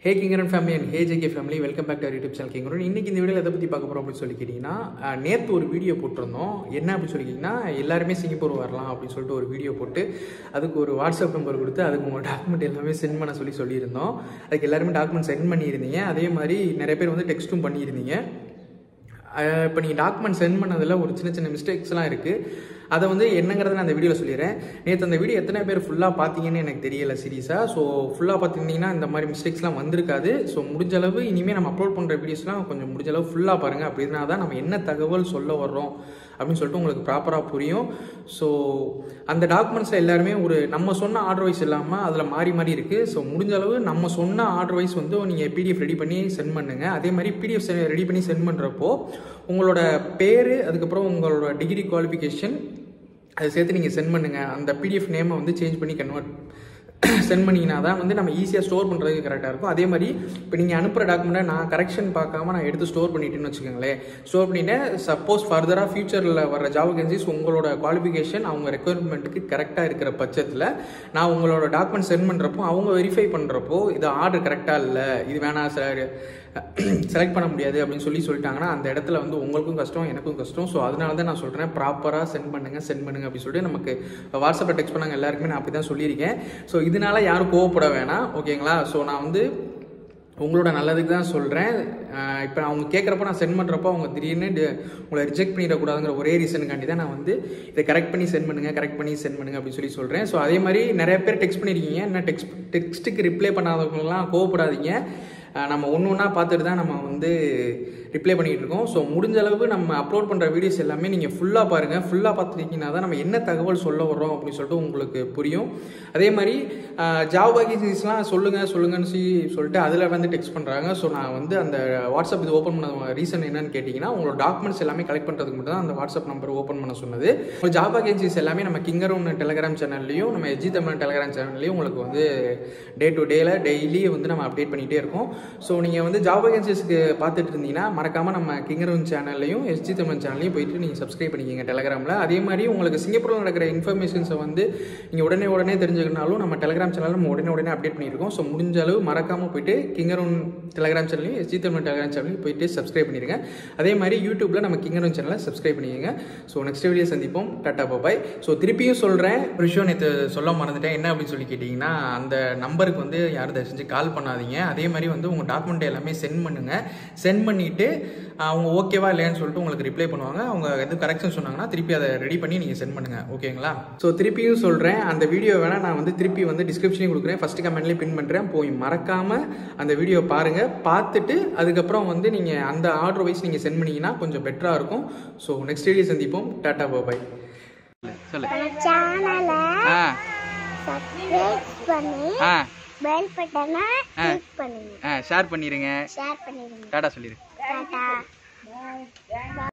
Hey Kingaran family and hey JK family, welcome back to our YouTube channel Kingaran. இன்னைக்கு இந்த வீடியோல எதை பத்தி பார்க்க போறோம் அப்படி சொல்லி கேட்டிங்கனா நேத்து ஒரு வீடியோ போட்டுறோம். என்ன அப்படி சொல்லி கேட்டிங்கனா எல்லாரும் சிங்கப்பூர் வரலாம் அப்படி சொல்லிட்டு ஒரு வீடியோ போட்டு அதுக்கு ஒரு வாட்ஸ்அப் நம்பர் கொடுத்து அதுக்கு உங்க டாக்குமெண்ட் எல்லாமே சென்ட் பண்ண சொல்லியிருந்தோம். அதுக்கு எல்லாரும் டாக்குமெண்ட் சென்ட் பண்ணியிருந்தீங்க. அதே மாதிரி நிறைய பேர் வந்து டெக்ஸ்ட்டும் பண்ணியிருந்தீங்க. இப்போ நீங்கள் டாக்குமெண்ட் சென்ட் பண்ணதில் ஒரு சின்ன சின்ன மிஸ்டேக்ஸ்லாம் இருக்குது. அதை வந்து என்னங்கிறத நான் அந்த வீடியோவில் சொல்லிடுறேன். நேற்று அந்த வீடியோ எத்தனை பேர் ஃபுல்லாக பார்த்தீங்கன்னு எனக்கு தெரியல சீரியஸாக. ஸோ ஃபுல்லாக பார்த்துருந்தீங்கன்னா இந்த மாதிரி மிஸ்டேக்ஸ்லாம் வந்திருக்காது. ஸோ முடிஞ்சளவு இனிமேல் நம்ம அப்லோட் பண்ணுற வீடியோஸ்லாம் கொஞ்சம் முடிஞ்சளவு ஃபுல்லாக பாருங்கள். அப்படின்னா தான் நம்ம என்ன தகவல் சொல்ல வர்றோம் அப்படின்னு சொல்லிட்டு உங்களுக்கு ப்ராப்பராக புரியும். ஸோ அந்த டாக்குமெண்ட்ஸில் எல்லாருமே ஒரு நம்ம சொன்ன ஆர்டர் வைஸ் இல்லாமல் அதில் மாறி மாறி இருக்குது. ஸோ முடிஞ்சளவு நம்ம சொன்ன ஆர்டர் வைஸ் வந்து நீங்கள் பிடிஎஃப் ரெடி பண்ணி சென்ட் பண்ணுங்கள். அதே மாதிரி பிடிஎஃப் ரெடி பண்ணி சென்ட் பண்ணுறப்போ உங்களோட பேர், அதுக்கப்புறம் உங்களோட டிகிரி குவாலிஃபிகேஷன் அதை சேர்த்து நீங்கள் சென்ட் பண்ணுங்கள். அந்த பிடிஎஃப் நேமை வந்து சேஞ்ச் பண்ணி சென்ட் பண்ணிங்கன்னா தான் வந்து நம்ம ஈஸியாக ஸ்டோர் பண்ணுறதுக்கு கரெக்டாக இருக்கும். அதே மாதிரி இப்போ நீங்கள் அனுப்புகிற டாக்குமெண்ட்டை நான் கரெக்ஷன் பார்க்காம நான் எடுத்து ஸ்டோர் பண்ணிட்டேன்னு வச்சுக்கோங்களேன். ஸ்டோர் பண்ணிவிட்டேன். சப்போஸ் ஃபர்தராக ஃபியூச்சரில் வர ஜாப் வேகன்சிஸ் உங்களோட குவாலிஃபிகேஷன் அவங்க ரெக்குயர்மெண்ட்டுக்கு கரெக்டாக இருக்கிற பட்சத்தில் நான் உங்களோட டாக்குமெண்ட் சென்ட் பண்ணுறப்போ அவங்க வெரிஃபை பண்ணுறப்போ இது ஆர்டர் கரெக்டாக இல்லை, இது வேணாம் சார், செலக்ட் பண்ண முடியாது அப்படின்னு சொல்லிட்டாங்கன்னா அந்த இடத்துல வந்து உங்களுக்கும் கஷ்டம், எனக்கும் கஷ்டம். ஸோ அதனால தான் நான் சொல்கிறேன், ப்ராப்பராக சென்ட் பண்ணுங்கள் அப்படின்னு சொல்லிட்டு நமக்கு வாட்ஸ்அப்பில் டெக்ஸ்ட் பண்ணாங்க எல்லாருக்குமே நான் அப்படி தான் சொல்லியிருக்கேன். ஸோ இதனால யாரும் கோவப்பட வேணாம், ஓகேங்களா? ஸோ நான் வந்து உங்களோட நல்லதுக்கு தான் சொல்கிறேன். இப்போ அவங்க கேட்குறப்ப நான் சென்ட் பண்ணுறப்போ அவங்க திடீர்னு உங்களை ரிஜெக்ட் பண்ணிடக்கூடாதுங்கிற ஒரே ரீசனுக்காண்டி தான் நான் வந்து இதை கரெக்ட் பண்ணி சென்ட் பண்ணுங்கள் அப்படின்னு சொல்கிறேன். ஸோ அதே மாதிரி நிறைய பேர் டெக்ஸ்ட் பண்ணியிருக்கீங்க. என்ன டெக்ஸ்ட்டுக்கு ரிப்ளை பண்ணாதவங்களாம் கோவப்படாதீங்க. நம்ம ஒன்று ஒன்றா பார்த்துட்டு தான் நம்ம வந்து ரிப்ளை பண்ணிகிட்டு இருக்கோம். ஸோ முடிஞ்ச அளவு நம்ம அப்லோட் பண்ணுற வீடியோஸ் எல்லாமே நீங்கள் ஃபுல்லாக பாருங்கள். ஃபுல்லாக பார்த்துட்டீங்கன்னா தான் நம்ம என்ன தகவல் சொல்ல வர்றோம் அப்படின்னு சொல்லிட்டு உங்களுக்கு புரியும். அதே மாதிரி ஜாப் வேகன்சிஸ்லாம் சொல்லுங்கன்னு சொல்லிட்டு அதில் வந்து டெக்ஸ்ட் பண்ணுறாங்க. ஸோ நான் வந்து அந்த வாட்ஸ்அப் இது ஓப்பன் பண்ண ரீசன் என்னன்னு கேட்டிங்கன்னா உங்களோட டாக்குமெண்ட்ஸ் எல்லாமே கலெக்ட் பண்ணுறதுக்கு மட்டும் தான் அந்த வாட்ஸ்அப் நம்பர் ஓப்பன் பண்ண சொன்னது. ஜாப் வேகன்சிஸ் எல்லாமே நம்ம கிங்கரன் டெலிகிராம் சேனல்லையும் நம்ம எஜ்ஜி தமிழ் டெலிகிராம் சேனல்லையும் உங்களுக்கு வந்து டே டு டேல டெய்லி வந்து நம்ம அப்டேட் பண்ணிகிட்டே இருக்கோம். ஸோ நீங்கள் வந்து ஜாப் வேகன்சிஸ்க்கு பார்த்துட்டு இருந்தீங்கன்னா மறக்காமல் நம்ம கிங்கரன் சேனல்லையும் எஸ்ஜி தமிழ் சேனல்லையும் போயிட்டு நீங்கள் சப்ஸ்கிரைப் பண்ணிக்கிங்க டெலிகிராமில். அதே மாதிரி உங்களுக்கு சிங்கப்பூரில் நடக்கிற இன்ஃபர்மேஷன்ஸை வந்து நீங்கள் உடனே தெரிஞ்சுக்கனாலும் நம்ம டெலிகிராம் சேனலில் நம்ம உடனே அப்டேட் பண்ணியிருக்கோம். ஸோ முடிஞ்ச அளவு மறக்காமல் போயிட்டு கிங்கரன் டெலிகிராம் சேனலையும் எஸ்ஜி தமிழ் டெலிகிராம் சேனலையும் போயிட்டு சப்ஸ்கிரைப் பண்ணிடுங்க. அதே மாதிரி யூடியூப்பில் நம்ம கிங்கரன் சேனலை சப்ஸ்கிரைப் பண்ணிக்கங்க. ஸோ நெக்ஸ்ட் வீடியோ சந்திப்போம். Tata bye. ஸோ திருப்பியும் சொல்கிறேன், ஒரு விஷயம் நேற்று சொல்ல மறந்துட்டேன். என்ன அப்படின்னு சொல்லி கேட்டிங்கன்னா அந்த நம்பருக்கு வந்து யாரும் தயவு செஞ்சு கால் பண்ணாதீங்க. அதே மாதிரி வந்து உங்கள் டாக்குமெண்ட் எல்லாமே சென்ட் பண்ணுங்கள். சென்ட் பண்ணிவிட்டு அவங்க ஓகேவா இல்லையான்னு சொல்லிட்டு உங்களுக்கு ரிப்ளை பண்ணுவாங்க. அவங்க எது கரெக்ஷன் சொன்னாங்கன்னா திருப்பி அதை ரெடி பண்ணி நீங்கள் சென்ட் பண்ணுங்கள், ஓகேங்களா? ஸோ திருப்பியும் சொல்கிறேன், அந்த வீடியோ வேணால் நான் வந்து திருப்பி வந்து டிஸ்கிரிப்ஷனையும் கொடுக்குறேன், ஃபஸ்ட்டு கமெண்ட்லேயும் பின் பண்ணுறேன். போய் மறக்காமல் அந்த வீடியோ பாருங்கள். பார்த்துட்டு அதுக்கப்புறம் வந்து நீங்கள் அந்த ஆர்டர் வைஸ் நீங்கள் சென்ட் பண்ணிங்கன்னா கொஞ்சம் பெட்டராக இருக்கும். ஸோ நெக்ஸ்ட் வீடியோ சந்திப்போம். Tata bye. பெல் பட்டனை கிளிக் பண்ணுங்க. ஷேர் பண்ணிருங்க. டாடா சொல்லிருங்க. டாடா.